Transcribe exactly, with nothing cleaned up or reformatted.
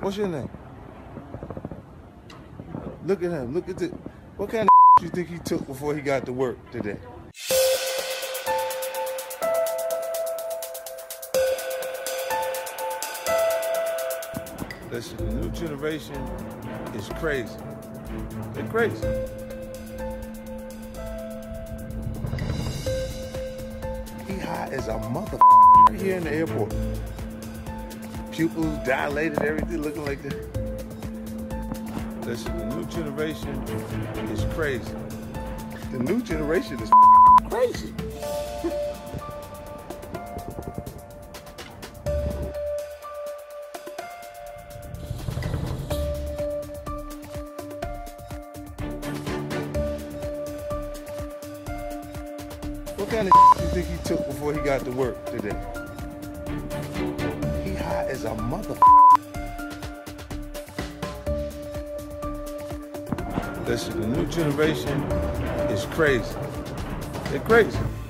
What's your name? Look at him. Look at the. What kind of you think he took before he got to work today? Listen, the new generation is crazy. They're crazy. He high as a mother right here in the airport. Pupils dilated, everything looking like that. Listen, the new generation is crazy. The new generation is crazy. What kind of you think he took before he got to work today? He high as a mother. Listen, the new generation is crazy. They're crazy.